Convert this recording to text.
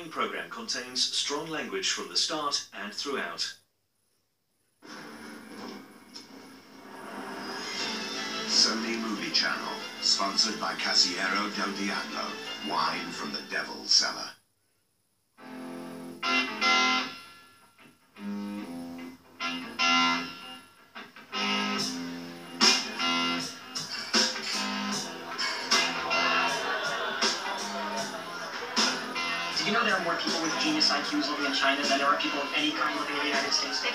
following program contains strong language from the start and throughout. Sony Movie Channel, sponsored by Casillero del Diablo, wine from the Devil's Cellar. Did you know there are more people with genius IQs living in China than there are people of any kind living in the United States?